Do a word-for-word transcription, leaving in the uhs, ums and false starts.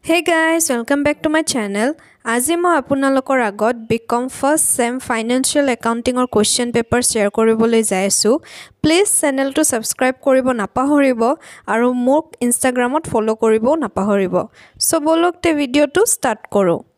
Hey guys, welcome back to my channel. আজি মই আপোনালোকৰ আগত Bcom first sem financial accounting or question paper share কৰিবলৈ যাই আছো। Please channel to subscribe কৰিব নাপাহৰিব আৰু মোক Instagramত follow কৰিব নাপাহৰিব। So বলক তে ভিডিওটো start কৰো।